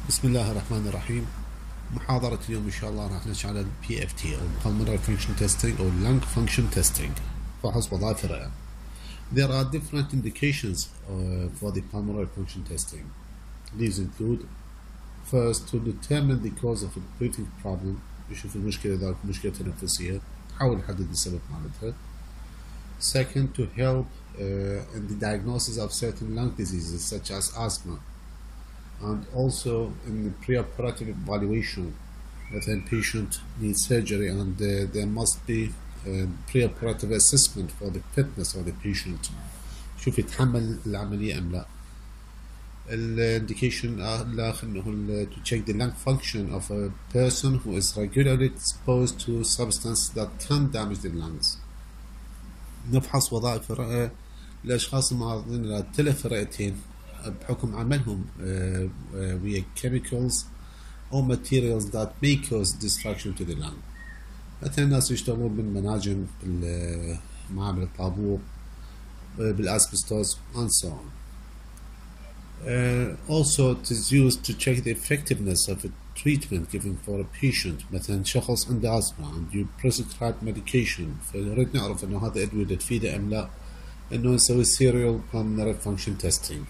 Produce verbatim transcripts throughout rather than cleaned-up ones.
بسم الله الرحمن الرحيم. محاضرة اليوم إن شاء الله راح نحكي على ال بي إف تي أو Pulmonary Function Testing أو Lung Function Testing، فحص وظائف الرئة. There are different indications uh, for the pulmonary function testing. These include: first, to determine the cause of a breathing problem. يشوف المشكلة إذا مشكلة تنفسية، حاول نحدد السبب مالتها. Second, to help uh, in the diagnosis of certain lung diseases such as asthma, and also in the preoperative evaluation that a patient needs surgery, and uh, there must be a preoperative assessment for the fitness of the patient. شوف يتحمل العملية أم لا. Indication الآخر إنه to check the lung function of a person who is regularly exposed to substances that can damage the lungs. نفحص وظائف الرئة للأشخاص المعرضين لتلف الرئتين بحكم عملهم ويا chemicals أو materials that may cause destruction to the lung. مثلا الناس يشتغلون بالمناجم، بالمعامل الطابور، بالأسبستوس and so on. Uh, also, it is used to check the effectiveness of a treatment given for a patient. مثلا شخص عنده أزمة and you prescribe medication، فنريد نعرف إنه هذا أدوية تفيده أم لا، إنه نسوي serial pulmonary function testing.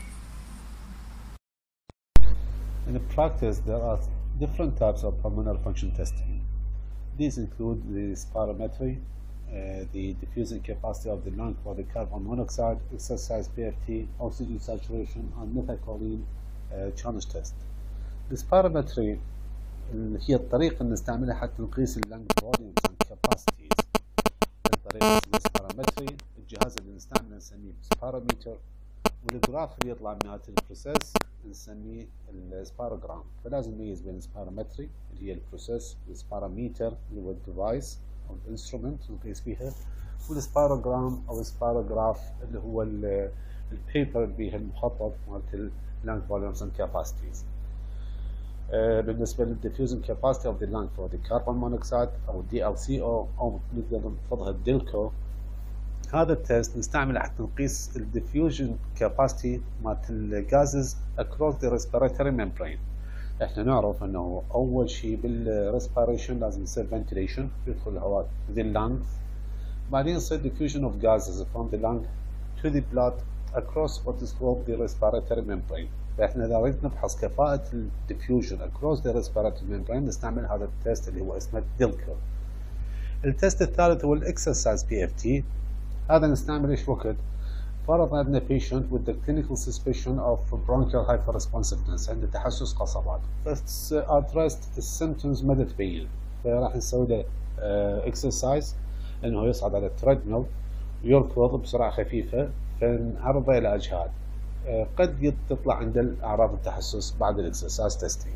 In practice, there are different types of pulmonary function testing. These include the spirometry, uh, the diffusing capacity of the lung for the carbon monoxide, exercise P F T, oxygen saturation, and methacholine uh, challenge test. السبيرومتري هي الطريقة اللي نستعملها حتى نقيس اللنج فوليومز and capacities. الطريقة السبيرومتري، الجهاز اللي نستعمله نسميه سبيروميتر، والجراف اللي يطلع من نهاية البروسيس نسميه السبيروجرام. فلازم نميز بين السبيرومتري اللي هي البروسيس، والسبيروميتر اللي هو الديفايس أو الانسترومنت نقيس بيها، والسبيروجرام أو السبيروجراف اللي هو البيبر اللي بيها المخطط مالت اللنج فوليومز and capacities. Uh, بالنسبة للديفيوزن كاباسيتي اوف ذا لانج فور ذا كربون مونوكسيد او الدي ال سي او او نقدر نحفظها الديلكو، هذا التست نستعمله حتى نقيس الديفيوجن كاباسيتي مالت الغازز اكروس ذا ريسبيراتوري ممبرين. احنا نعرف انه اول شيء بالريسبيريشن لازم يصير فنتيليشن، يدخل الهواء ذي اللانج، بعدين يصير diffusion of gases from the lung to the blood across what is called the respiratory membrane. فاحنا اذا اريد نفحص كفاءة الديفيوجن across the respiratory membrane نستعمل هذا التست اللي هو اسمه ديلكو. التست الثالث هو الاكسرسايز بي اف تي. هذا نستعمل ايش وقت؟ فرض عندنا patient with the clinical suspicion of bronchial hyperresponsiveness، عنده تحسس قصبات، بس addressed السيمتومز مدى تبين، فراح نسوي له اكسرسايز انه يصعد على التريدميل ويركض بسرعة خفيفة، فنعرضه الى اجهاد. قد تطلع عنده اعراض التحسس بعد الاكسرسايز تيستينج.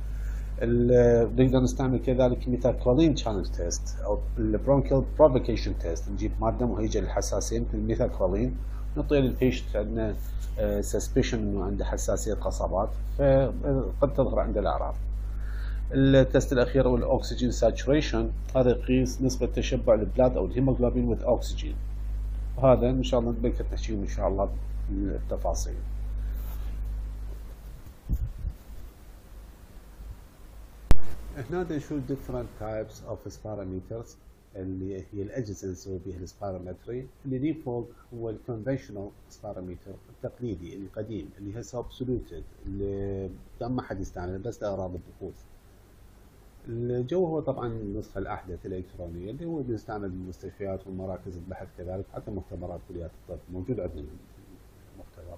نقدر نستعمل كذلك ميثاكولين تشالنج تيست او البرونكيال بروفوكيشن تيست، نجيب ماده مهيجه للحساسيه مثل الميثاكولين، نعطيه للبيشنت عندنا سسبشن انه عنده حساسيه قصبات، فقد تظهر عنده الاعراض. التست الاخير هو الاكسجين ساتوريشن، هذا يقيس نسبه تشبع البلاد او الهيموغلوبين وذ اوكسجين، وهذا ان شاء الله نبكر نحكيهم ان شاء الله بالتفاصيل. هنا نشوف different types of spirometers اللي هي الأجهزة اللي نسوي بها السبيرومتري. اللي لي فوق هو الكونفشنال سبيرومتر التقليدي القديم اللي هسه obsoleted، اللي ما حد يستعمله بس لأغراض البحوث. الجو هو طبعا النسخة الأحدث الإلكترونية اللي هو بيستعمل بالمستشفيات ومراكز البحث، كذلك حتى مختبرات كليات الطب موجود عندنا مختبرات.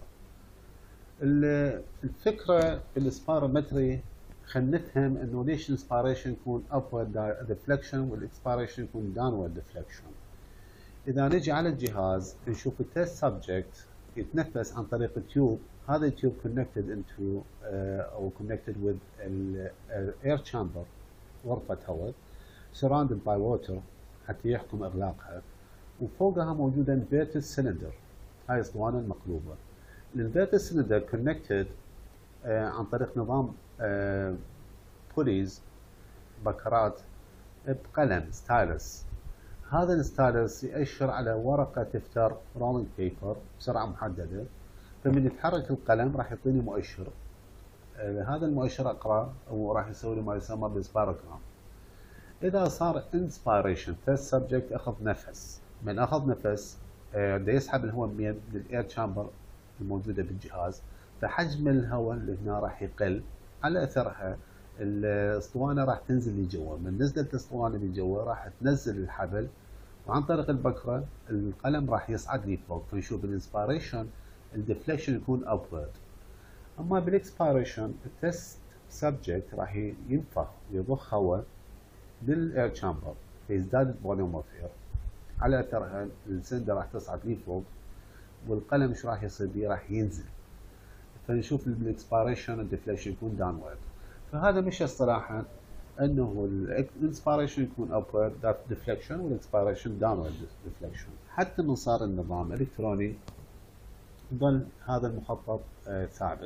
الفكرة بالسبيرومتري خلينا نفهم انه ليش الانسبيريشن يكون upward deflection والاكسبيريشن يكون downward deflection. اذا نجي على الجهاز نشوف التست سبجكت يتنفس عن طريق التيوب، هذا التيوب connected into uh, او connected with air chamber غرفة هواء surrounded by water حتى يحكم اغلاقها، وفوقها موجودة inverted cylinder، هاي اسطوانة المقلوبة. الانفيرتد cylinder connected uh, عن طريق نظام بوليز uh, بكرات بقلم ستايلس. هذا الستايلس يأشر على ورقة تفتر رولينج بيبر بسرعة محددة، فمن يتحرك القلم راح يعطيني مؤشر. آه هذا المؤشر اقرا وراح يسوي له ما يسمى بالسبايروجرام. اذا صار انسبيريشن تيست سبجكت اخذ نفس، من اخذ نفس آه دا يسحب الهواء من الاير تشامبر الموجوده بالجهاز، فحجم الهواء اللي هنا راح يقل، على اثرها الاسطوانه راح تنزل لجوا، من نزلت الاسطوانه لجوا راح تنزل الحبل، وعن طريق البكره القلم راح يصعد لفوق، فنشوف الانسبيريشن الديفليكشن يكون ابورد. اما بالاكسبيريشن التست سبجكت راح ينفخ ويضخ هواء للاير تشامبر فيزداد الفوليوم اوف اير، على اثرها السندة راح تصعد لفوق والقلم ايش راح يصير بيه؟ راح ينزل، فنشوف بالاكسبيريشن الديفليكشن يكون داونورد. فهذا مش اصطلاحا انه الانسبيريشن يكون ابورد ذات ديفليكشن والاكسبيريشن داونورد ديفليكشن. حتى من صار النظام الكتروني ظل هذا المخطط آه ثابت.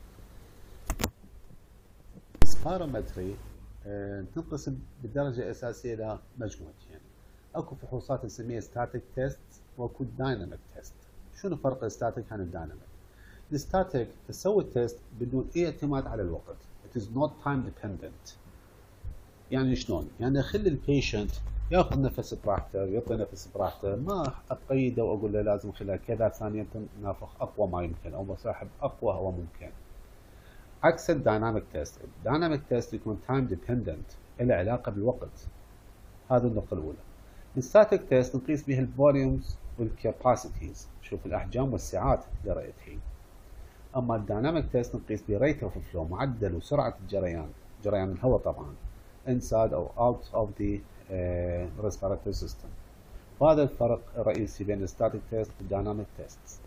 السبيرومتري آه تنقسم بالدرجه اساسيه الى مجموعتين، اكو فحوصات نسميها ستاتيك تيست واكو دايناميك تيست. شنو فرق الستاتيك عن الدايناميك؟ الستاتيك تسوي التيست بدون اي اعتماد على الوقت. It is not time dependent. يعني شلون؟ يعني اخلي البيشنت ياخذ نفس براحته ويعطي نفس براحته، ما اقيده واقول له لازم خلال كذا ثانيه تنافخ اقوى ما يمكن او مساحب اقوى هو ممكن. عكس الدايناميك تيست، الدايناميك تيست يكون تايم ديبندنت، له علاقه بالوقت. هذه النقطه الاولى. الستاتيك تيست نقيس به الفوليومز والكاباسيتيز، نشوف الاحجام والسعات لرأيتين. اما الدايناميك تيست نقيس به ريت اوف فلو، معدل وسرعه الجريان، جريان الهواء طبعا inside او out of the uh, respiratory system. وهذا الفرق الرئيسي بين الستاتيك تيست والدايناميك تيست.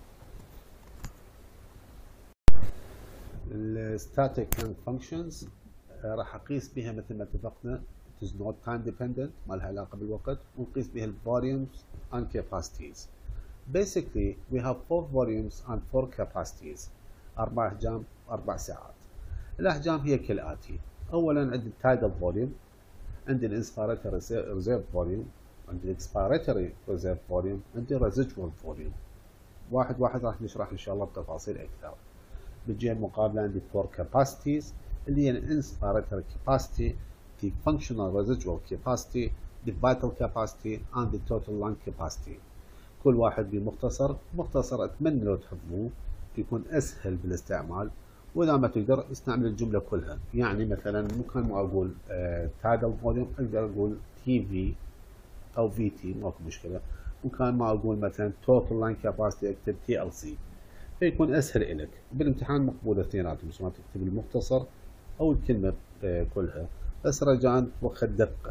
الستاتيك فانكشنز راح اقيس بها مثل ما اتفقنا it is not time dependent، ما لها علاقه بالوقت، ونقيس بها الفوليومز and capacities. Basically we have four volumes and four capacities، اربع احجام واربع ساعات. الاحجام هي كالاتي: اولا عندي التايدال فوليوم، عندي الانسبيراتوري ريزيرف فوليوم، عندي الاكسبيراتوري ريزيرف فوليوم، عندي الريزيدوال فوليوم. واحد واحد راح نشرح ان شاء الله بتفاصيل اكثر. بالجهه المقابله عندي فور كاباسيتيز اللي هي الانسبيراتوري كاباسيتي، the functional residual capacity، the vital capacity and the total lung capacity. كل واحد بمختصر مختصر اتمنى لو تحفظوه يكون اسهل بالاستعمال، واذا ما تقدر استعمل الجمله كلها. يعني مثلا ممكن ما اقول تايدال فوليوم اقدر اقول تي في او في تي، ماكو مشكله. ممكن ما اقول مثلا توتال لاين كاباسيتي اكتب تي ال سي، فيكون اسهل لك. بالامتحان مقبول اثنيناتهم، سواء تكتب المختصر او الكلمه كلها، بس رجاء وقت الدقه.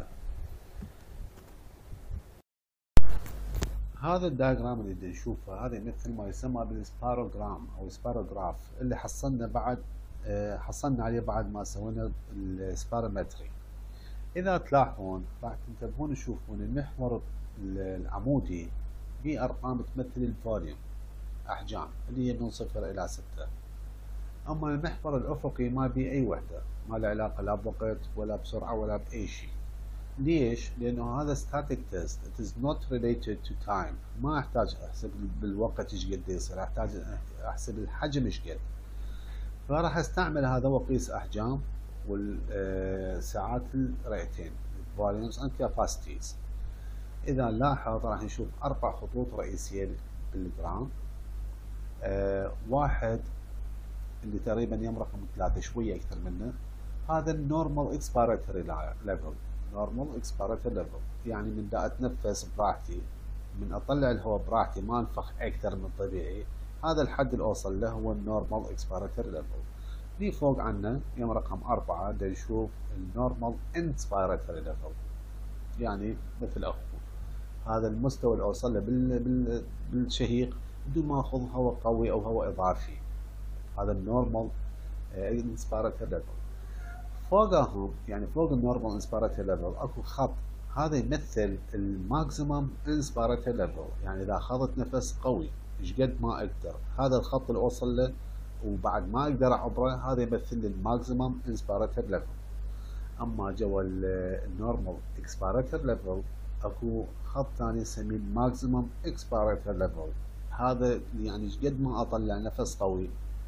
هذا الدايجرام اللي بدنا نشوفه هذا مثل ما يسمى بالسبايروجرام او سبايروجراف، اللي حصلنا بعد حصلنا عليه بعد ما سوينا السبايرومتري. اذا تلاحظون راح تنتبهون تشوفون المحور العمودي به ارقام تمثل الفوليوم، احجام اللي هي من صفر الى ستة. اما المحور الافقي ما به اي وحده، ما له علاقه لا بوقت ولا بسرعه ولا باي شيء. ليش؟ لانه هذا ستاتيك تيست، it is not related to time. ما احتاج احسب بالوقت ايش قد يصير، احتاج احسب الحجم ايش قد. فراح استعمل هذا واقيس احجام والساعات الرئتين volumes and capacities. اذا نلاحظ راح نشوف اربع خطوط رئيسيه بالجرام. أه واحد اللي تقريبا يم رقم ثلاثة شويه اكثر منه، هذا النورمال اكسبيراتوري ليفل. نورمال اكسبيراتوري ليفل يعني من دا اتنفس براحتي، من اطلع الهواء براحتي، ما انفخ اكثر من الطبيعي. هذا الحد اللي اوصل له هو النورمال اكسبيراتوري ليفل. دي فوق عنا يوم رقم أربعة دا نشوف النورمال انسبيراتوري ليفل، يعني مثل اخو هذا المستوى اللي اوصل له بال... بال... بالشهيق بدون ما اخذ هواء قوي او هواء اضافي. هذا النورمال انسبيراتوري ليفل. فوقهم يعني فوق النورمال انسبيراتوري ليفل اكو خط، هذا يمثل الماكسيمم انسبيراتوري ليفل، يعني اذا اخذت نفس قوي ايش قد ما اقدر، هذا الخط اللي اوصل له وبعد ما اقدر اعبره، هذا يمثل لي الماكسيمم انسبيراتوري ليفل. اما جوا النورمال اكسبيراتوري ليفل اكو خط ثاني نسميه الماكسيمم اكسبيراتوري ليفل، هذا يعني ايش قد ما اطلع نفس قوي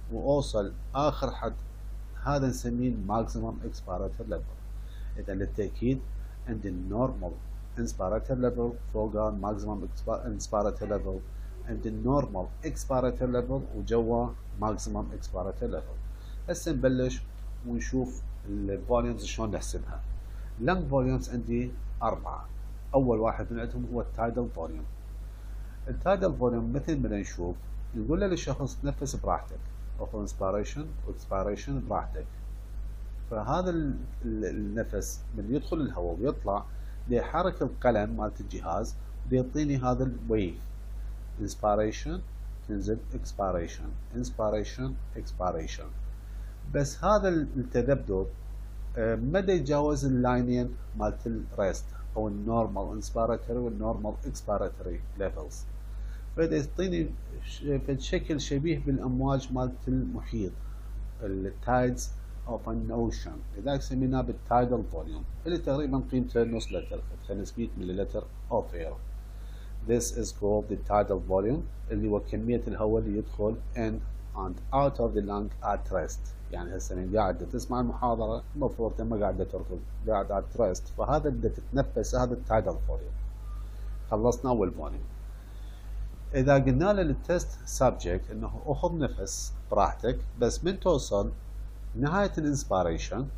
واوصل اخر حد، هذا نسميه ماكسيمم اكسبيراتور ليفل. اذا للتاكيد عندي النورمال انسبيراتور ليفل فوقه ماكسيمم انسبيراتور ليفل، عندي النورمال اكسبيراتور ليفل وجوا ماكسيمم اكسبيراتور ليفل. هسه نبلش ونشوف الفوليومز شلون نحسبها. اللنج فوليومز عندي اربعه، اول واحد من عندهم هو التايدل فوليوم. التايدل فوليوم مثل ما نشوف نقول للشخص تنفس براحتك، اخذ انسبيريشن واكسبيريشن براحتك. فهذا النفس من يدخل الهواء ويطلع يحرك القلم مالت الجهاز ويعطيني هذا الويف، انسبيريشن تنزل اكسبيريشن، انسبيريشن اكسبيريشن. بس هذا التذبذب ما يتجاوز اللاينين مالت الريست او النورمال انسبيراتوري والنورمال اكسبيراتوري ليفلز، فده يعطيني بشكل شبيه بالامواج مالت المحيط، التايدز اوف ان اوشن، لذلك سميناه بالتايدل فوليوم اللي تقريبا قيمته نص لتر، خمسمية مللتر اوف اير. This is called the tidal volume اللي هو كمية الهواء اللي يدخل in and out of the lung at rest. يعني هسه من قاعد تسمع المحاضرة المفروض ما قاعد تركض، قاعد at rest، فهذا بدك تتنفس، هذا التايدل فوليوم. خلصنا أول فوليوم. إذا قلنا له للتست سبجكت إنه أخذ نفس براحتك، بس من توصل نهاية الانسبيريشن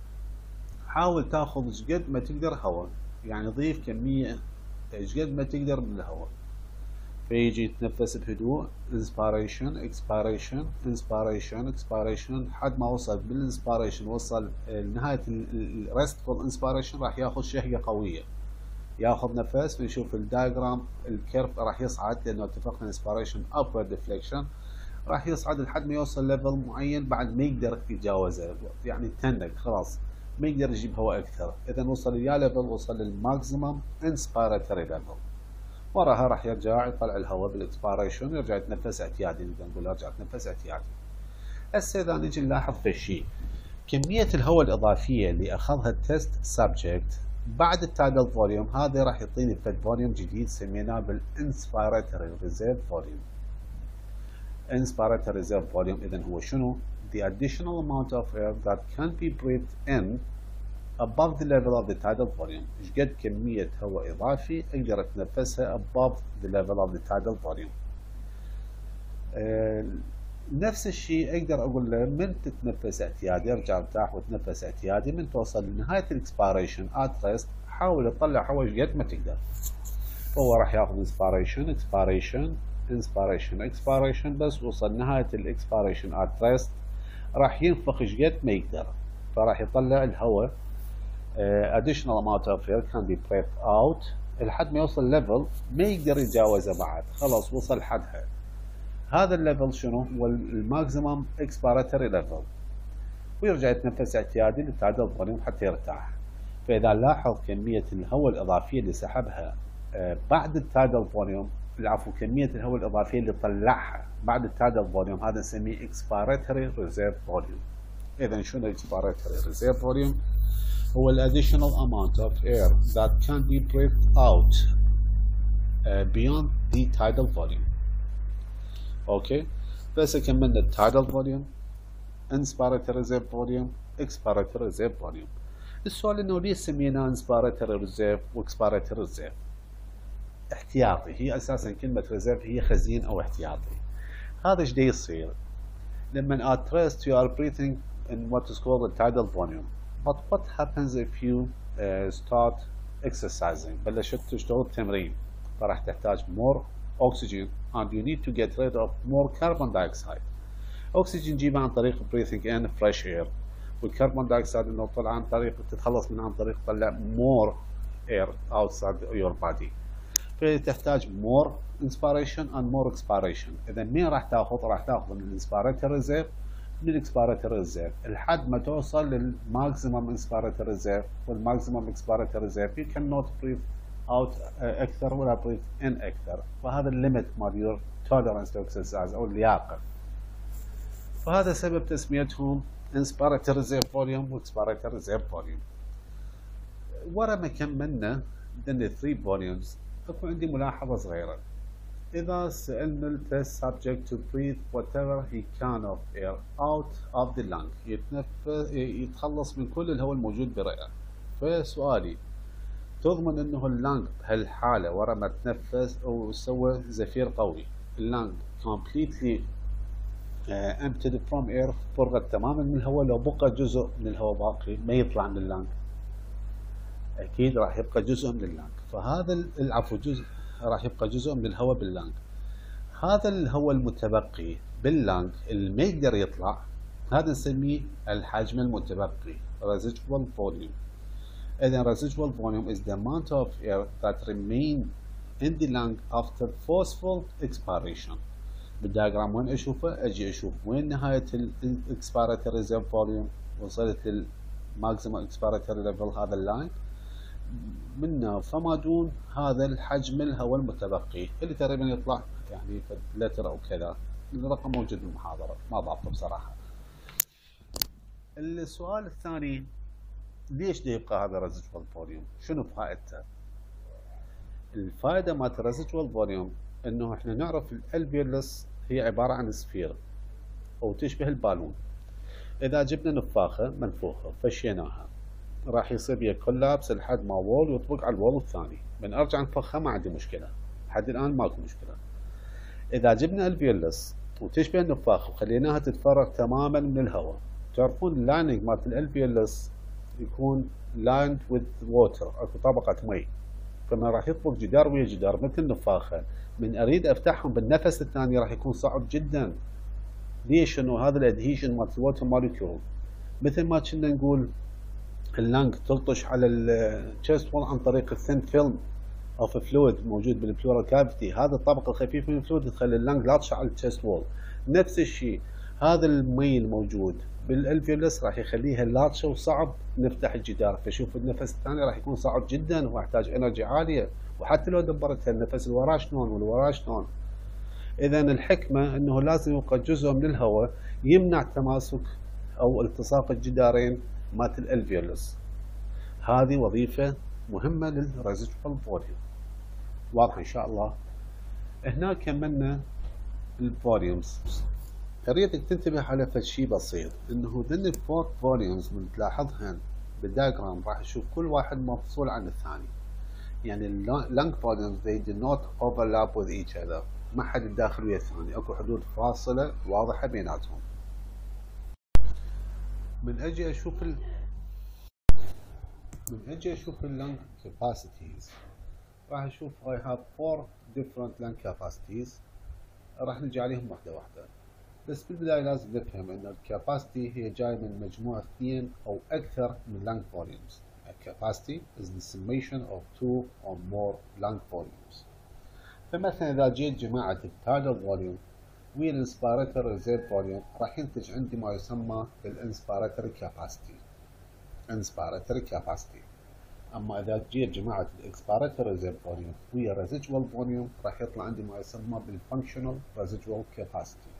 حاول تاخذ ايش قد ما تقدر هواء، يعني ضيف كمية ايش قد ما تقدر من الهواء، فيجي يتنفس بهدوء انسبيريشن اكسبيريشن انسبيريشن اكسبيريشن لحد ما وصل بالانسبيريشن وصل لنهاية الريستفول انسبيريشن راح ياخذ شهية قوية، ياخذ نفس ويشوف الدايجرام الكيرف راح يصعد لانه اتفقنا انسبيريشن ابورد ديفليكشن، راح يصعد لحد ما يوصل ليفل معين بعد ما يقدر يتجاوزه، يعني تنك خلاص ما يقدر يجيب هواء اكثر. اذا وصل يا ليفل وصل للماكسيمم انسبيراتوري ليفل، وراها راح يرجع يطلع الهواء بالاكسبيريشن ويرجع يتنفس اعتيادي، نقدر نقول ارجع تنفس اعتيادي. هسه اذا نجي نلاحظ في شيء، كمية الهواء الاضافية اللي اخذها التست سبجكت بعد التايدل فوليوم هذا راح يعطيني فد فوليوم جديد سميناه بالانسبيراتوري ريزيرف فوليوم. inspiratory reserve volume إذن هو شنو؟ the additional amount of air that can be breathed in above the level of the tidal volume. إيش قد كمية هواء إضافي أقدر أتنفسها above the level of the tidal volume. آه نفس الشيء أقدر أقول له من تتنفس اعتيادي ارجع ارتاح وتنفس اعتيادي، من توصل لنهاية الاكسبيريشن at rest حاول تطلع هواء إيش قد ما تقدر. فهو راح ياخذ inspiration expiration inspiration expiration، بس وصل نهاية الاكسبيريشن at rest راح ينفخ ايش قد ما يقدر، فراح يطلع الهواء uh, additional amount of air can be breathed out لحد ما يوصل ليفل ما يقدر يتجاوزه بعد، خلاص وصل حدها. هذا الليفل شنو؟ هو الماكسيمم اكسبيراتوري ليفل، ويرجع يتنفس اعتيادي للتايدل فوليوم حتى يرتاح. فإذا لاحظ كمية الهواء الإضافية اللي سحبها uh, بعد التايدل فوليوم، العفو كمية الهواء الإضافية اللي طلعها بعد التايدل فوليوم هذا نسميه expiratory reserve volume. إذا شنو expiratory reserve volume؟ هو ال additional amount of air that can be breathed out uh, beyond the tidal volume. أوكي، بس كملنا التايدل فوليوم، inspiratory reserve volume، expiratory reserve volume. السؤال إنه ليش سميناه inspiratory reserve و expiratory reserve؟ احتياطي، هي اساسا كلمة ريزيرف هي خزين او احتياطي. هذا ايش دا يصير؟ لما at rest you are breathing in what is called the tidal volume. But what happens if you uh, start exercising؟ بلشت تشتغل تمرين، فراح تحتاج more oxygen and you need to get rid of more carbon dioxide. oxygen جيبه عن طريق breathing in fresh air، والكربون دايوكسيد انه طلع عن طريق تتخلص منه عن طريق تطلع more air outside your body. فتحتاج more inspiration and more expiration. إذا مين راح تاخذ؟ راح تاخذ من inspiratory reserve من الاكسبيراتوري ريزيرف لحد ما توصل للماكسيمم inspiratory reserve والماكسيمم expiratory reserve. You cannot breathe out أكثر ولا breathe in أكثر، فهذا الليمت مال your tolerance to exercise أو اللياقة. فهذا سبب تسميتهم inspiratory reserve volume و expiratory reserve volume. ورا ما كملنا عندنا three volumes، اكو عندي ملاحظة صغيرة. إذا سألنا التست subject to breathe whatever he can of air out of the lung، يتنفس يتخلص من كل الهواء الموجود بالرئة. فسؤالي، تضمن انه اللانج بهالحالة ورا ما تنفس او سوى زفير قوي، اللانج completely uh, emptied from air، فرغت تماما من الهواء، لو بقى جزء من الهواء باقي ما يطلع من اللانج؟ اكيد راح يبقى جزء من اللانج. فهذا العفو جزء راح يبقى جزء من الهواء باللانج. هذا الهواء المتبقي باللانج اللي ما يقدر يطلع، هذا نسميه الحجم المتبقي residual volume. إذا residual volume is the amount of air that remain in the lung after forceful expiration. بالدياجرام وين اشوفه؟ اجي اشوف وين نهاية ال expiratory reserve volume، وصلت لل maximum expiratory level هذا اللاين، منه فما دون هذا الحجم الهواء المتبقي اللي تقريبا يطلع يعني لتر او كذا. الرقم موجود بالمحاضرة ما ضابطه بصراحة. السؤال الثاني، ليش ده يبقى هذا residual volume؟ شنو فائدته؟ الفائدة مالت residual volume انه احنا نعرف الالفيولس هي عبارة عن سفير او تشبه البالون. اذا جبنا نفاخة منفوخة فشيناها راح يصير بيها كولابس لحد ما وول يطبق على الوول الثاني، من ارجع نفخها ما عندي مشكلة، لحد الان ماكو مشكلة. اذا جبنا الفيولس وتشبه النفاخة وخليناها تتفرغ تماما من الهواء، تعرفون اللايننج مالت الالفيولس يكون lined with water، اكو طبقة مي، فما راح يطبق جدار ويا جدار مثل النفاخة. من اريد افتحهم بالنفس الثاني راح يكون صعب جدا. ليش؟ انه هذا الادهيشن مالت الووتر موليكيول، مثل ما كنا نقول اللانج تلطش على الشيست وول عن طريق الثين فيلم اوف فلويد موجود بالبلورال كافيتي، هذا الطبقة الخفيفة من الفلويد تخلي اللانج لاطشة على الشيست وول. نفس الشيء هذا المي الموجود بالالفيولس راح يخليها لاطشة وصعب نفتح الجدار، فشوف النفس الثاني راح يكون صعب جدا ويحتاج انرجي عالية. وحتى لو دبرتها النفس اللي وراه شلون واللي وراه شلون. اذا الحكمة انه لازم يبقى جزء من الهواء يمنع تماسك او التصاق الجدارين مالت الالفيولس. هذه وظيفة مهمة للريزيدوال فوليوم. واضح ان شاء الله؟ هنا كملنا الفوليومز. اريدك تنتبه على فد شيء بسيط، انه ذن الفور فوليومز من تلاحظهن بالدياجرام راح تشوف كل واحد مفصول عن الثاني. يعني اللانج فوليومز they do not overlap with each other، ما حد الداخل ويا الثاني، اكو حدود فاصلة واضحة بيناتهم. من اجي اشوف ال... من اجي اشوف اللانج capacities، راح اشوف I have four different lung capacities، راح نجي عليهم واحدة واحدة. بس بالبداية لازم نفهم ان الكاباسيتي هي جاي من مجموع اثنين او اكثر من lung volumes. A capacity is the summation of two or more lung volumes. فمثلا اذا جيت جماعة التايدال فوليوم والانسبيراتوري ريزيرف فوليوم راح ينتج عندي ما يسمى بالانسبيراتوري كاباسيتي. انسبيراتوري كاباسيتي. اما اذا جيت جماعة الاكسبيراتوري ريزيرف فوليوم ويا ريزيدوال فوليوم راح يطلع عندي ما يسمى بالفانكشنال ريزيدوال كاباسيتي.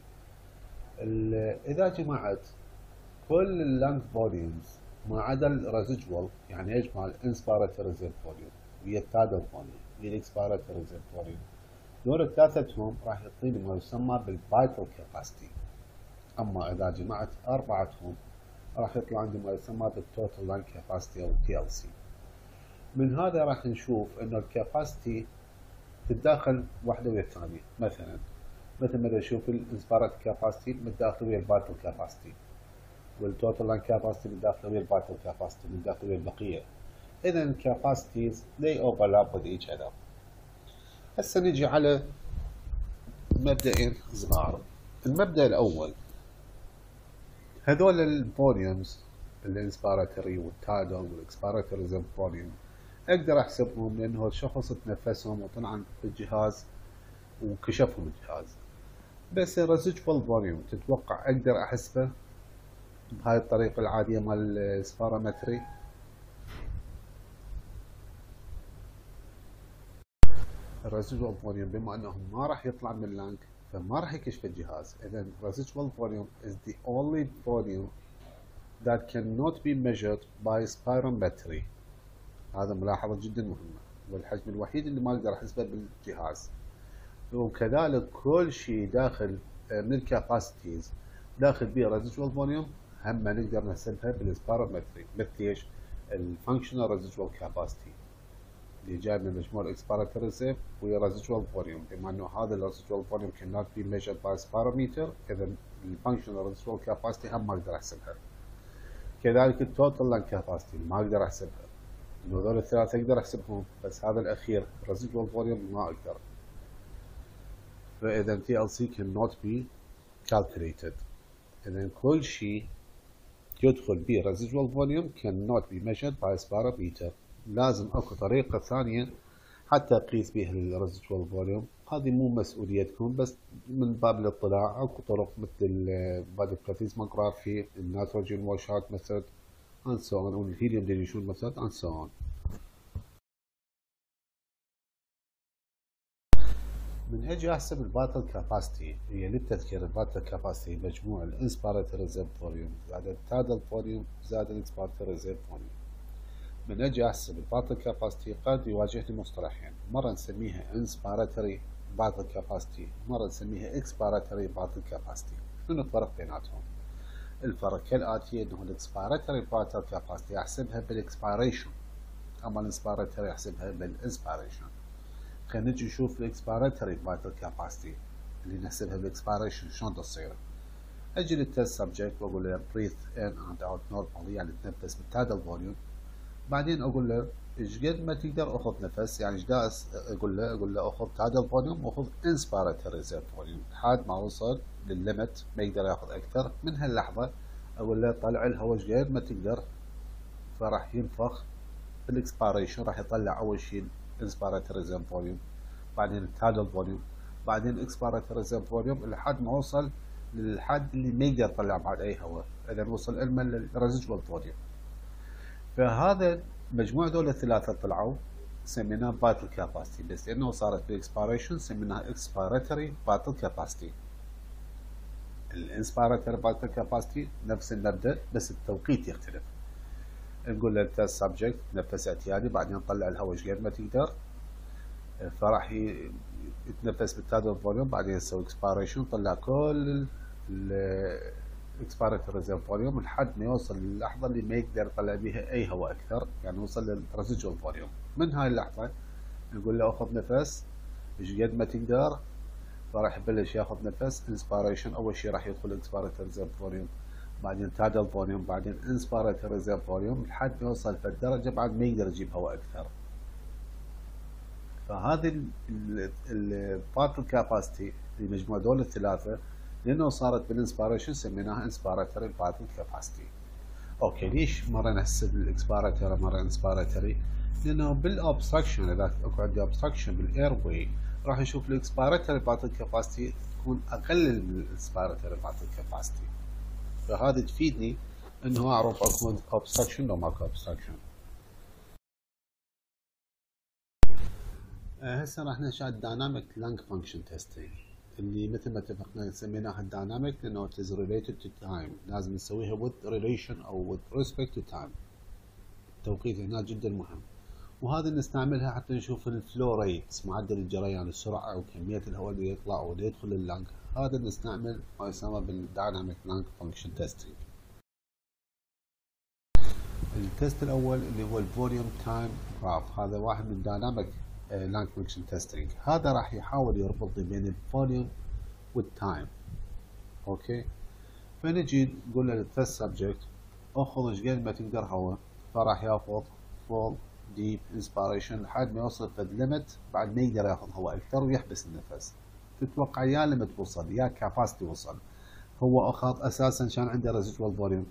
اذا جمعت كل اللانج فوليومز ما عدا الريزيدوال، يعني اجمع الانسبيراتوري ريزيرف فوليوم ويا التايدال فوليوم ويا الاكسبيراتوري ريزيرف فوليوم، دول ثلاثتهم راح يعطيني ما يسمى بالفايتال كاباسيتي. اما اذا جمعت اربعتهم راح يطلع عندي ما يسمى بالتوتال لانج كاباسيتي او تي ال سي. من هذا راح نشوف انه الكاباسيتي تتداخل واحده ويا الثانيه. مثلا مثل ما نشوف الانسبيراتوري كاباسيتي متداخل ويا الفايتال كاباسيتي، والتوتال لانج كاباسيتي متداخل ويا الفايتال كاباسيتي متداخل ويا البقيه. اذا الكاباسيتيز they overlap with each other. هسه نجي على مبدئين صغار. المبدأ الأول، هذول الفوليومز الانسبيراتوري والتايدال والاكسبيراتوري ريزيرف فوليوم اقدر احسبهم لانه الشخص تنفسهم وطلع في الجهاز وكشفهم الجهاز. بس الريزيدوال فوليوم تتوقع اقدر احسبه بهاي الطريقة العادية مال السبيرومتري؟ الريزيدوال فوليوم بما انه ما راح يطلع من اللانج فما راح يكشف الجهاز. اذا residual volume is the only volume that cannot be measured by spirometry. هذا ملاحظة جدا مهمة، والحجم الوحيد اللي ما اقدر احسبه بالجهاز. وكذلك كل شيء داخل من الكاباسيتيز داخل بيه ريزيدوال فوليوم هم نقدر نحسبها بالسبارومتري. مثل ايش؟ الفانكشنال ريزيدوال كاباسيتي اللي جاي من مجموع الاكسبيراتوري ريزيرف ويا ريزيدوال فوليوم، بما انه هذا الريزيدوال فوليوم cannot be measured by spirometer، اذا الفانكشنال ريزيدوال كاباسيتي هم ما اقدر احسبها. كذلك التوتال لانج كاباسيتي ما اقدر احسبها، انه هذول الثلاثه اقدر احسبهم بس هذا الاخير ريزيدوال فوليوم ما اقدر. فاذا تي ال سي cannot be calculated. اذا كل شيء يدخل به residual volume cannot be measured by spirometer. لازم اكو طريقة ثانية حتى اقيس بها الريزيدوال فوليوم. هذه مو مسؤوليتكم بس من باب الاطلاع. اكو طرق مثل بادي بلاتيزموغرافي، النيتروجين واش اوت ميثود and so on، والهيليوم ديليشن ميثود and so on. من اجي احسب الباتل كاباسيتي، هي للتذكير الباتل كاباسيتي مجموع الانسبيراتوري ريزيرف فوليوم زائد التادل فوليوم زائد الانسبيراتوري ريزيرف فوليوم. من اجي احسب الباتل كاباسيتي قد يواجهني مصطلحين، مره نسميها انسبيراتوري باتل كاباسيتي، مره نسميها اكسبيراتوري باتل كاباسيتي. شنو الفرق بيناتهم؟ الفرق كالاتي، انه الاكسبيراتوري باتل كاباسيتي احسبها بالاكسبيريشن، اما الانسبيراتوري احسبها بالانسبيريشن. خلينا نجي نشوف الاكسبيراتوري باتل كاباسيتي اللي نحسبها بالاكسبيريشن شلون تصير. اجي للتست سبجكت واقول له بريث ان اند اوت نورمالي، يعني تنفس بالتادل فوليوم. بعدين اقول له ايش قد ما تقدر اخذ نفس، يعني ايش داس اقول له اقول له اخذ تادل فوليوم واخذ انسبيراتوري ريزيرف فوليوم لحد ما اوصل للليمت ما يقدر ياخذ اكثر. من هاللحظه اقول له طلع الهواء ايش قد ما تقدر، فراح ينفخ بالاكسبيريشن، راح يطلع اول شيء انسبيراتوري ريزيرف فوليوم، بعدين التادل فوليوم، بعدين اكسبيراتوري ريزيرف فوليوم لحد ما اوصل للحد اللي ما يقدر يطلع بعد اي هواء، اذا وصل لما للريزيدوال فوليوم. فهذا مجموع دول الثلاثه طلعوا سميناه باتل كاباسيتي، بس لانه صارت بالاكسبيريشن سميناها اكسبيراتوري باتل كاباسيتي. الانسبيراتوري باتل كاباسيتي نفس المبدا بس التوقيت يختلف. نقول له التست سبجكت نفس اعتيادي، بعدين طلع الهواء ايش قد ما تقدر، فراح يتنفس بالتادل فوليوم، بعدين يسوي اكسبيريشن طلع كل الاكسبيراتوري ريزيرف فوليوم لحد ما يوصل للحظه اللي ما يقدر يطلع بها اي هواء اكثر، يعني وصل للريزيدوال فوليوم. من هاي اللحظه نقول له اخذ نفس ايش قد ما تقدر، فراح يبلش ياخذ نفس انسبيريشن. اول شيء راح يدخل اكسبيراتوري ريزيرف فوليوم، بعدين تادل فوليوم، بعدين انسبيراتوري ريزيرف فوليوم لحد ما يوصل في الدرجه بعد ما يقدر يجيب هواء اكثر. فهذه الباتل كاباسيتي لمجموع دول الثلاثه لانه صارت بالانسبيريشن سميناها انسبيراتوري باتل كاباسيتي. اوكي، ليش مره نحسب الاكسبيراتوري مره انسبيراتوري؟ لانه بالاوبستراكشن اذا اكو عندي اوبستراكشن بالاير واي راح نشوف الاكسبيراتوري باتل كاباسيتي تكون اقل من الانسبيراتوري باتل كاباسيتي. فهذه تفيدني انه اعرف اكو اوبستراكشن لو ماكو اوبستراكشن. هسه راح نشرح الدايناميك لانج فانكشن تيستينج اللي مثل ما اتفقنا سميناها الدايناميك لانه it is related to time، لازم نسويها with relation او with respect to time. التوقيت هنا جدا مهم، وهذا نستعملها حتى نشوف الفلو ريتس، معدل الجريان، السرعه وكميه الهواء اللي يطلع او اللي يدخل اللانج. هذا نستعمل ما يسمى بالدايناميك لانج فانكشن تيستينج. التست الاول اللي هو الفوليوم تايم جراف، هذا واحد من دايناميك لانج فانكشن تيستينج. هذا راح يحاول يربط بين الفوليوم والتايم. اوكي، فنجي نقول له للتست سبجكت اخذ ايش قد ما تقدر هواء، فراح ياخذ فول ديب انسبيريشن لحد ما يوصل فد ليمت بعد ما يقدر ياخذ هواء اكثر ويحبس النفس. تتوقع يا ليمت وصل يا كاباسيتي وصل. هو اخذ اساسا كان عنده ريزيدوال فوليوم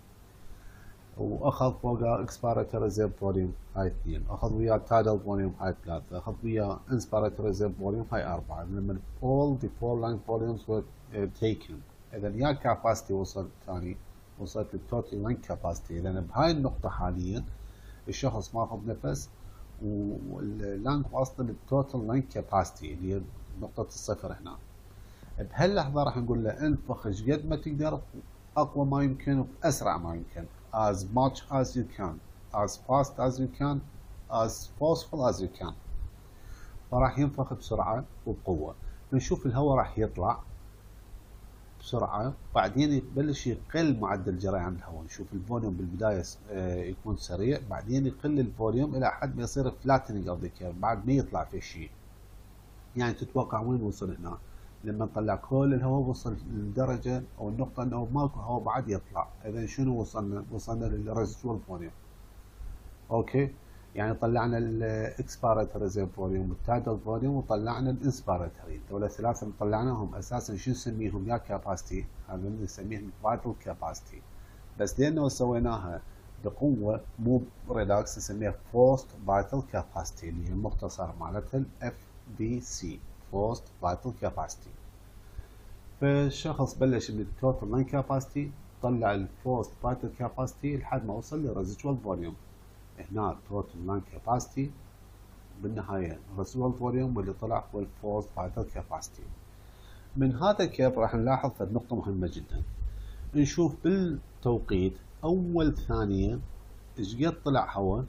واخذ فوقها اكسبيراتوري ريزيرف فوليوم هاي اثنين، اخذ وياه تايدل فوليوم هاي ثلاثه، اخذ وياه انسبيراتوري ريزيرف فوليوم هاي اربعه. لما all the four line volumes were uh, taken، اذا يا كاباسيتي وصل ثاني وصلت للتوتال لانج كاباسيتي. اذا بهاي النقطه حاليا الشخص ماخذ نفس واللانج واصل للتوتال لانج كاباسيتي اللي هي نقطه الصفر هنا. بهاللحظه راح نقول له انفخ ايش قد ما تقدر، اقوى ما يمكن واسرع ما يمكن، as much as you can, as fast as you can, as forceful as you can. فراح ينفخ بسرعة وبقوة. نشوف الهواء راح يطلع بسرعة، بعدين يبلش يقل معدل جريان الهواء. نشوف الفوليوم بالبداية يكون سريع، بعدين يقل الفوليوم إلى حد ما يصير فلاتنينج أوف ذا كيرف، بعد ما يطلع في شيء. يعني تتوقع وين وصل هنا؟ لما نطلع كل الهواء وصل لدرجة أو النقطة أنه ماكو هواء بعد يطلع. إذا شنو وصلنا؟ وصلنا للريزيدوال فوليوم. أوكي، يعني طلعنا الاكسبيراتوري فوليوم والتايدال فوليوم وطلعنا الانسبيراتوري. دول الثلاثة اللي طلعناهم أساسا شو نسميهم؟ يا كاباسيتي، هذا نسميهم فايتال كاباسيتي، بس لأنه سويناها بقوة مو ريلاكس نسميها فورست فايتال كاباسيتي، اللي هي المختصر مالتها الاف في سي، فورست فايتال كاباسيتي. فالشخص بلش من التوتال لان كاباسيتي طلع الفورست فايتال كاباسيتي لحد ما وصل للريزيدوال فوليوم. هنا توتال لان كاباسيتي، بالنهاية الريزيدوال فوليوم واللي طلع هو الفورست فايتال كاباسيتي. من هذا الكيف راح نلاحظ نقطة مهمة جدا. نشوف بالتوقيت أول ثانية إيش قد طلع هواء.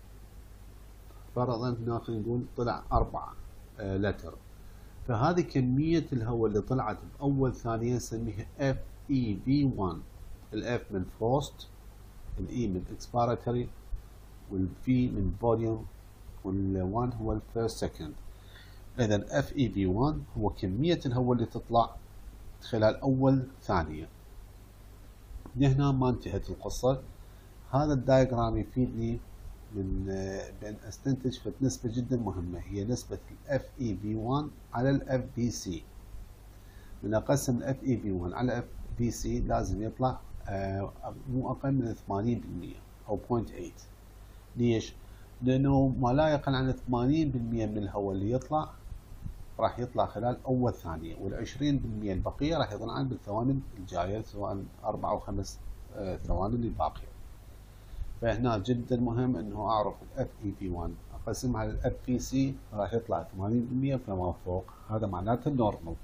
فرضا هنا خلينا نقول طلع أربعة آه لتر، فهذه كمية الهواء اللي طلعت بأول ثانية نسميها اف اي في واحد. الاف من فورست، الاي من اكسبيراتوري، والفي من فوليوم، وال1 هو الفيرست سكند. اذا اف اي في واحد هو كمية الهواء اللي تطلع خلال اول ثانية. لهنا ما انتهت القصة. هذا الدايجرام يفيدني من بان استنتج نسبة جدا مهمة، هي نسبة الاف اي في واحد على الاف في سي. من اقسم الاف اي في واحد على اف في سي لازم يطلع مو اقل من ثمانين بالمئة او صفر فاصلة ثمانية. ليش؟ لانه ما لا يقل عن ثمانين بالمئة من الهواء اللي يطلع راح يطلع خلال اول ثانية، والعشرين بالمئة البقية راح يطلعن بالثواني الجاية، سواء اربع او خمس ثواني الباقية. فهنا جدا مهم انه اعرف الاف اي في واحد اقسمها على الاف في سي راح يطلع ثمانين بالمئة فما فوق، هذا معناته النورمال.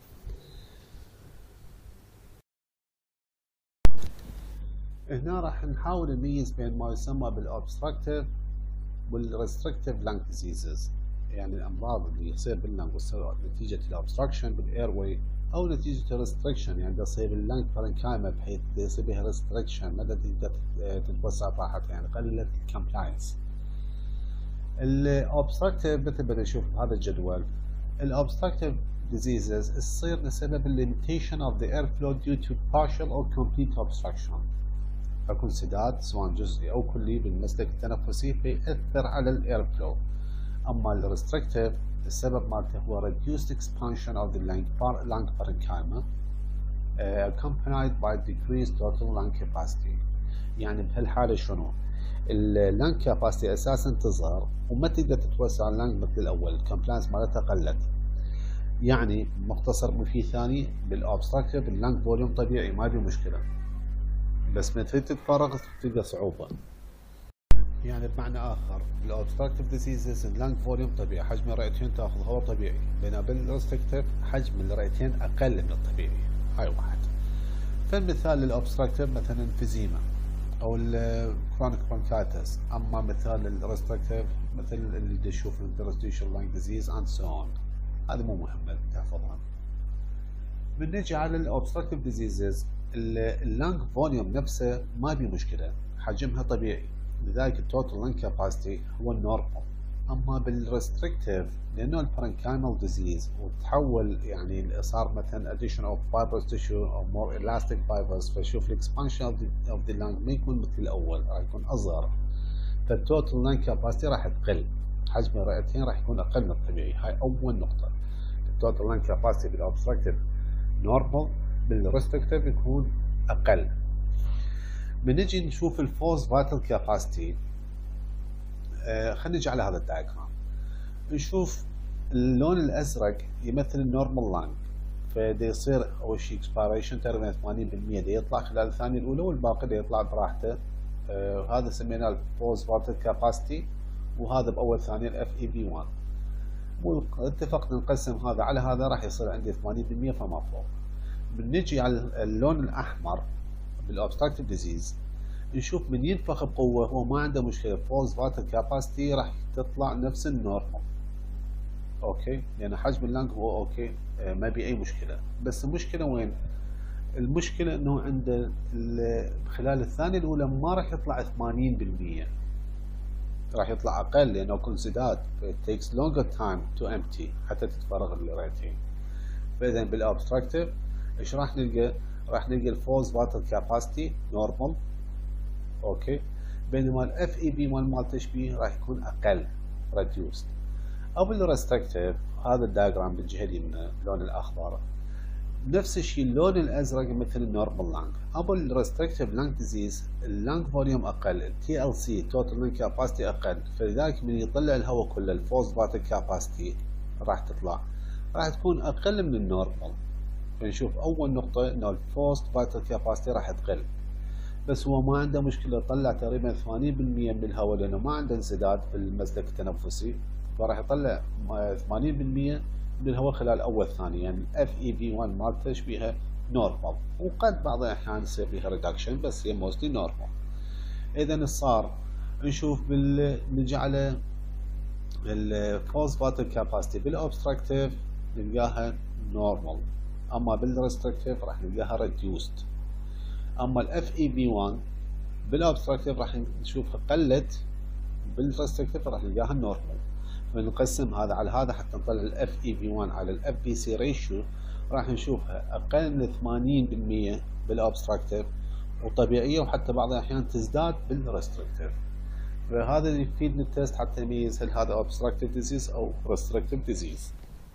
هنا راح نحاول نميز بين ما يسمى بالاوبستراكتيف والريستريكتيف لانج ديزيزز، يعني الامراض اللي يصير باللنج نتيجه الاوبستراكشن بالاير واي، او نتيجه الريستريكشن يعني تصير اللنج بارنكايما بحيث يصير بها ريستريكشن ما تقدر تتوسع راحتها، يعني قللت الكمبلاينس. الاوبستراكتيف مثل ما نشوف بهذا الجدول، الاوبستراكتيف diseases تصير بسبب limitation of the airflow due to partial or complete obstruction. اكو انسداد سواء جزئي او كلي بالمسلك التنفسي فيأثر على الاير فلو. اما الريستريكتيف السبب مالته هو reduced expansion of the lung parenchyma uh, accompanied by decreased total lung capacity. يعني بهالحاله شنو؟ اللنج كاباسيتي اساسا تصغر وما تقدر تتوسع اللنج مثل الاول، الكمبلاينس مالتها قلت. يعني مختصر من في ثاني بالاوبستراكتيف اللنج فوليوم طبيعي ما له مشكله، بس من تريد تتفرغ تلقى صعوبة. يعني بمعنى آخر بالأوبستراكتيف ديزيزز اللنج فوليوم طبيعي، حجم الرئتين تاخذ هواء طبيعي، بينما بالريستريكتيف حجم الرئتين أقل من الطبيعي. هاي واحد. فالمثال للأوبستراكتيف مثلا انفيزيما أو الكرونيك برونكايتس، أما مثال للريستريكتيف مثل اللي تشوف الانترستيشال لانج ديزيز أند سو أون. هذا مو مهم تحفظها. بنجي على الأوبستراكتيف ديزيزز اللنج فوليوم نفسه ما بي مشكله، حجمها طبيعي، لذلك التوتال لنج كاباسيتي هو النورمال. اما بالريستريكتيف لانه البارنكايمال ديزيز وتحول يعني صار مثلا addition of fibrous tissue or more elastic fibers، فشوف الاكسبانشن اوف ذا لنج ما يكون مثل الاول، راح يكون اصغر، فالتوتال لنج كاباسيتي راح تقل، حجم الرئتين راح يكون اقل من الطبيعي. هاي اول نقطه. التوتال لنج كاباسيتي بالاوبستراكتيف نورمال، بالريستريكتيف يكون اقل. بنجي نشوف الفورس فايتال كاباسيتي. آه خلينا نجي على هذا الدايجرام نشوف اللون الازرق يمثل النورمال لانج، فدا يصير اول شيء اكسبيريشن تقريبا ثمانين بالمئة دا يطلع خلال الثانيه الاولى والباقي دا يطلع براحته. آه هذا سميناه الفورس فايتال كاباسيتي، وهذا باول ثانيه الاف اي في واحد. واتفقنا نقسم هذا على هذا راح يصير عندي ثمانين بالمئة فما فوق. بنجي على اللون الاحمر بالاوبستراكتيف ديزيز نشوف من ينفخ بقوه هو ما عنده مشكله، فورس فايتال كاباسيتي راح تطلع نفس النورمال. اوكي، لان حجم اللنج هو اوكي، آه ما بي اي مشكله. بس المشكله وين؟ المشكله انه عند خلال الثانيه الاولى ما راح يطلع ثمانين بالمئة، راح يطلع اقل لانه كونسيدات it takes longer time to empty حتى تتفرغ الرئتين. فاذا بالابستراكتيف ايش راح نلقى؟ راح نلقى الفولز فاتل كاباسيتي نورمال، اوكي، بينما الاف اي بي مال مال تشبيه راح يكون اقل ريديوست. او بالريستركتيف هذا الدايجرام بالجهه اليمنى اللون الاخضر نفس الشيء اللون الازرق مثل النورمال لانج. ابو الريستركتيف لانج ديزيز اللانج فوليوم اقل، التي ال سي توتال لانج كاباسيتي اقل، فلذلك من يطلع الهواء كله الفولز فاتل كاباسيتي راح تطلع راح تكون اقل من النورمال. فنشوف اول نقطه انه الفورست فاتل كاباسيتي راح تقل، بس هو ما عنده مشكله يطلع تقريبا ثمانين بالمئة من الهواء لانه ما عنده انسداد في المسلك التنفسي، فراح يطلع ثمانين بالمئة من الهواء خلال اول ثانيه. يعني الاف اي في واحد مالته تشبيها نورمال، وقد بعض الاحيان يصير فيها ريدكشن بس هي موستلي نورمال. اذا صار نشوف بال نجي على الفولز فاتل كاباسيتي بالاوبستراكتيف نلقاها نورمال، اما بالريستركتيف راح نلقاها ريديوست. اما الاف اي بي واحد بالاوبستراكتيف راح نشوفها قلت، بالريستركتيف راح نلقاها نورمال. فنقسم هذا على هذا حتى نطلع الاف اي بي واحد على الاف بي سي ريشيو، راح نشوفها اقل من ثمانين بالمئة بالاوبستراكتيف وطبيعيه، وحتى بعض الاحيان تزداد بالريستركتيف. فهذا اللي يفيدنا التست حتى نميز هل هذا اوبستراكتيف ديزيز او ريستركتيف ديزيز.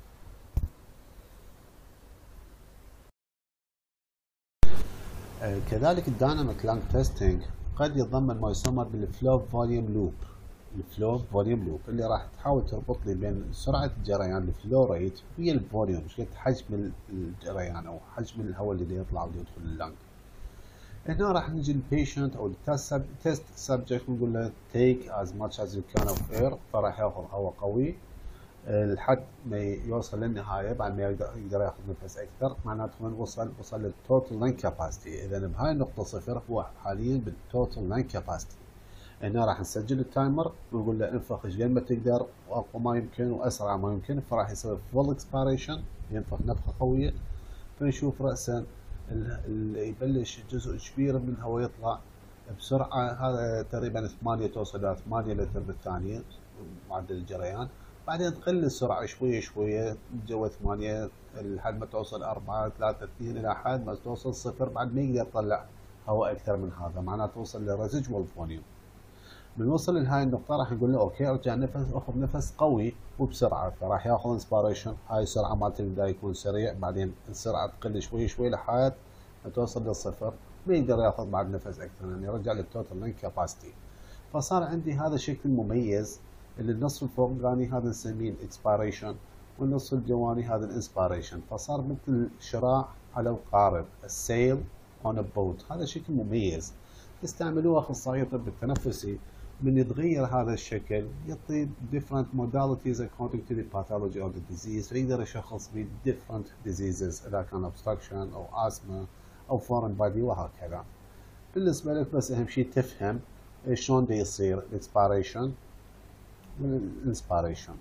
كذلك الدايناميك لانج تيستينج قد يتضمن ما يسمى بالفلو فوليوم لوب. الفلو فوليوم لوب اللي راح تحاول تربط لي بين سرعه الجريان الفلو ريت ويا الفوليوم، ايش قد حجم الجريان او حجم الهواء اللي يطلع ويدخل اللنج. هنا راح نجي البيشنت او التست سبجكت ونقول له take as much as you can of air، فراح ياخذ هواء قوي لحد ما يوصل للنهايه، بعد ما يقدر يقدر ياخذ نفس اكثر، معناته وين وصل؟ وصل للتوتال لانج كاباسيتي. اذا بهاي النقطه صفر هو حاليا بالتوتال لانج كاباسيتي. هنا راح نسجل التايمر ونقول له انفخ ايش قد ما تقدر واقوى ما يمكن واسرع ما يمكن، فراح يسوي فول اكسبيريشن، ينفخ نفخه قويه. فنشوف راسا اللي يبلش جزء كبير من الهواء يطلع بسرعه، هذا تقريبا ثمانية توصل الى ثمانية لتر بالثانيه معدل الجريان، بعدين تقل السرعه شويه شويه جوا ثمانية لحد ما توصل أربعة ثلاثة اثنين الى حد ما توصل صفر، بعد ما يقدر يطلع هواء اكثر من هذا، معناته توصل للريزيدوال فوليوم. بنوصل لهاي النقطة راح نقول له اوكي ارجع نفس، اخذ نفس قوي وبسرعة، فراح ياخذ انسبيريشن. هاي السرعة مالته تبدا يكون سريع، بعدين السرعة تقل شوي شوي لحد ما توصل للصفر، ما يقدر ياخذ بعد نفس اكثر، يعني يرجع للتوتال لانج كاباسيتي. فصار عندي هذا الشكل مميز اللي النص الفوقاني هذا نسميه الاكسبيريشن والنص الجواني هذا الانسبيريشن، فصار مثل شراع على القارب، السيل اون بوت. هذا شكل مميز يستعملوه اخصائي الطب التنفسي، من يتغير هذا الشكل يعطي different modalities according to the pathology of the disease، فيقدر يشخص ب different diseases اذا كان obstruction او asthma او foreign body وهكذا. بالنسبه لك بس اهم شيء تفهم شلون دا يصير الاكسبيريشن والانسبيريشن.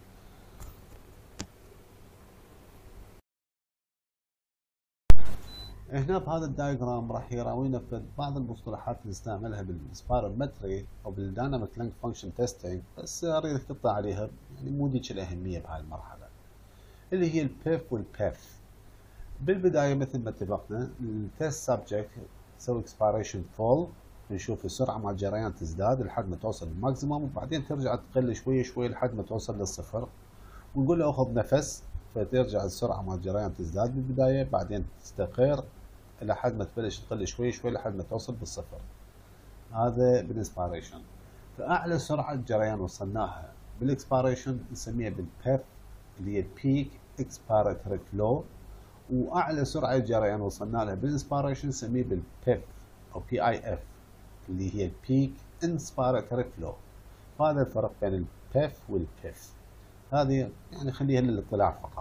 هنا بهذا الدايجرام راح يراوينا بعض المصطلحات اللي نستعملها بالسبيرومتري او بالدايناميك لانج فانكشن تيستينج، بس اريدك تطلع عليها يعني مو ذيك الاهميه بهاي المرحله، اللي هي البيف والبيف. بالبدايه مثل ما اتفقنا التيست سبجكت تسوي اكسبيريشن فول، نشوف السرعه مع الجريان تزداد لحد ما توصل الماكسيموم، وبعدين ترجع تقل شوي شوي لحد ما توصل للصفر، ونقول له اخذ نفس، فترجع السرعه مع الجريان تزداد بالبدايه، بعدين تستقر الى حد ما تبلش تقل شوي شوي لحد ما توصل بالصفر. هذا بالانسبيريشن. فاعلى سرعه جريان وصلناها بالاكسبيريشن نسميها بالبيف اللي هي بيك اكسبيراتوري فلو، واعلى سرعه جريان وصلنا لها بالانسبيريشن نسميه بالبيف او بي اي اف اللي هي البيك انسبيراتوري فلو. هذا الفرق بين البيف والبيف، هذه يعني خليها للاطلاع فقط.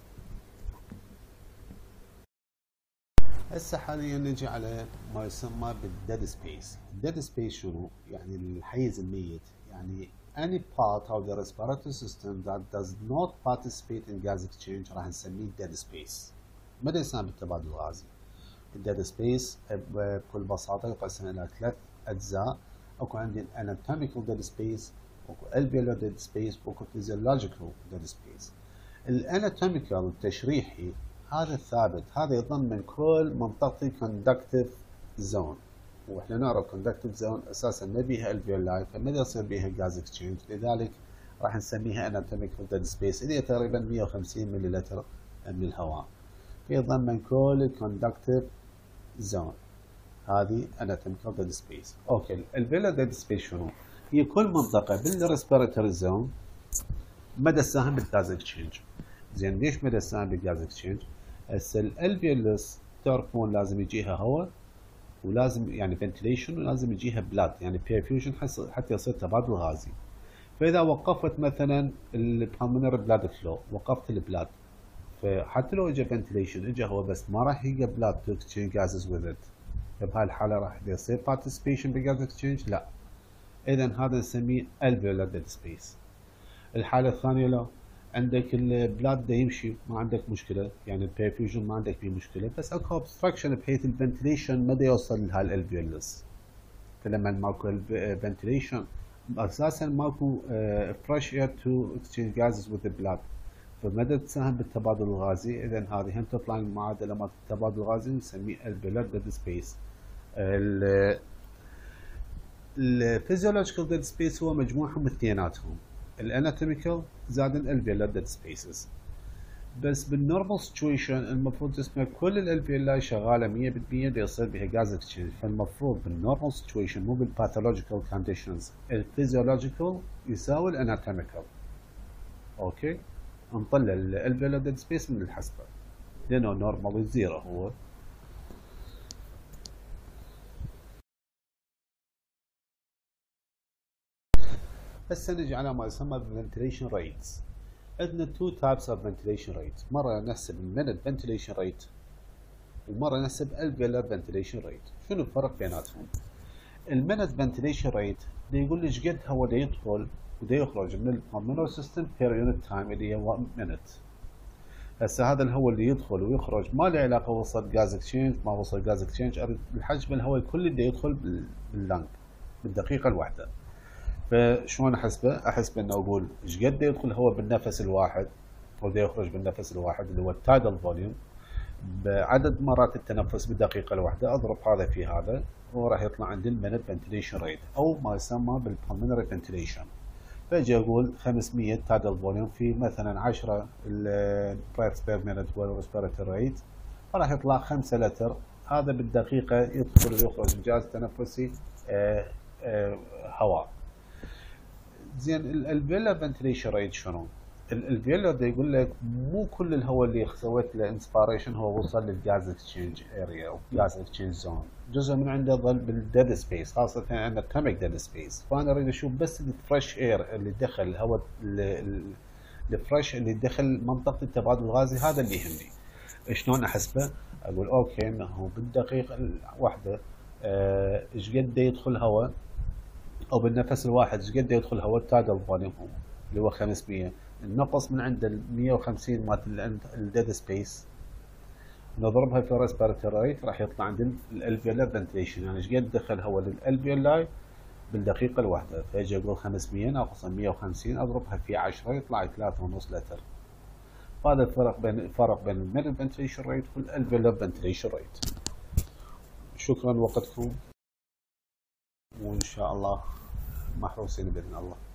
هسه حاليا نجي على ما يسمى بالديد سبيس. الديد سبيس شنو؟ يعني الحيز الميت، يعني any part of the respiratory system that does not participate in gas exchange راح نسميه dead space. ماذا يسمى بالتبادل الغازي؟ الديد سبيس بكل بساطة يقسم إلى ثلاث أجزاء. أكو عندي anatomical dead space، أكو alveolar dead space، وأكو physiological dead space. الاناتوميكال التشريحي هذا ثابت، هذا يضم من كل منطقة conductive zone، واحنا نعرف conductive zone اساسا ما بيها alveoli فما يصير بيها gas exchange، لذلك راح نسميها anatomical dead space اللي هي تقريبا مئة وخمسين مليلتر من الهواء، يضم من كل conductive zone. هذه anatomical dead space. اوكي alveolar dead space شنو؟ هي كل منطقة بالريسبيراتوري زون مدى السهم بالغاز اكسشينج. زين ليش مدى السهم بالغاز اكسشينج؟ هسه الالفيولس تعرفون لازم يجيها هواء ولازم يعني فنتليشن ولازم يجيها بلاد يعني بيرفيوجن حتى يصير تبادل غازي. فاذا وقفت مثلا البلمونري بلاد فلو، وقفت البلاد، فحتى لو اجى فنتليشن اجى هواء بس ما راح يلقى بلاد تو اكسشينج جازز وذ ات، فبهاي الحاله راح يصير بارتيسيبيشن بالغاز اكسشينج؟ لا. اذا هذا نسميه alveolar dead space. الحالة الثانية لا، عندك البلاد ده يمشي ما عندك مشكلة، يعني البيرفيوجن ما عندك فيه مشكلة، بس اكو obstruction بحيث الفنتليشن ما يوصل لهالالفيولس. فلما ماكو فنتليشن اساسا ماكو فريش اير تو اكسشينج جازز وذ البلاد، فمدى تساهم بالتبادل الغازي. اذا هذه هم تطلع المعادلة مالت التبادل الغازي نسميه alveolar dead space. الفيزيولوجيكال ديد سبيس هو مجموعهم اثنيناتهم، الاناتوميكال زائد الالفيولار ديد سبيسز. بس بالنورمال سيتويشن المفروض اسمه كل الالفيولاي شغاله مية بالمية دي يصير بها غاز اكسشينج، فالمفروض بالنورمال سيتويشن مو بالباثولوجيكال كونديشنز الفيزيولوجيكال يساوي الاناتوميكال. اوكي نطلع الالفيولار ديد سبيس من الحسبه لانه نورمال زيرو هو. هسه نجي على ما يسمى ventilation rates. عندنا two types of ventilation rates، مرة نحسب minute ventilation rate ومرة نحسب alveolar ventilation rate. شنو الفرق بيناتهم؟ المينت ventilation rate ده يقول لي ايش قد هو ده يدخل وده يخرج من البلمونري سيستم per unit time اللي هي one minute. هسه هذا الهواء اللي يدخل ويخرج ما له علاقة وصل غاز اكسشينج ما وصل غاز اكسشينج، الحجم الهواء الكلي اللي يدخل باللنج بالدقيقة الواحدة. فشلون احسبه؟ احسبه انه اقول ايش قد يدخل هو بالنفس الواحد وده يخرج بالنفس الواحد اللي هو التايدل فوليوم بعدد مرات التنفس بالدقيقه الواحده، اضرب هذا في هذا وراح يطلع عندي المينت فنتليشن ريت او ما يسمى بالبلمونري فنتليشن. فاجي اقول خمسمية تايدل فوليوم في مثلا عشرة البريث بير مينت والريسبيراتوري ريت راح يطلع خمسة لتر، هذا بالدقيقه يدخل ويخرج الجهاز التنفسي آه آه هواء. زين الالفيولار فنتليشن ريت شنو؟ الالفيولار ده يقول لك مو كل الهواء اللي سويت له انسبيريشن هو وصل للجاز اكسشينج اريا او جاز اكسشينج زون، جزء من عنده ظل بالديد سبيس خاصه اناتوميك ديد سبيس، فانا اريد اشوف بس الفريش اير اللي دخل الهواء الفريش اللي دخل منطقه التبادل الغازي، هذا اللي يهمني. شلون احسبه؟ اقول اوكي انه بالدقيقه الواحده ايش آه قد يدخل هواء او بالنفس الواحد ايش قد يدخل هواء التايدل فوليوم اللي هو خمسمية، النقص من عند ال مية وخمسين مالت الديد سبيس نضربها في الريسبيراتوري ريت راح يطلع عند الالفيولار فنتليشن، يعني ايش قد دخل هواء للالفيولاي بالدقيقه الواحده. فاجي اقول خمسمية ناقص مية وخمسين اضربها في عشرة يطلع ثلاثة ونص لتر. هذا الفرق بين الفرق بين المينت فنتليشن ريت والالفيولار فنتليشن ريت. شكرا لوقتكم وان شاء الله محروسين باذن الله.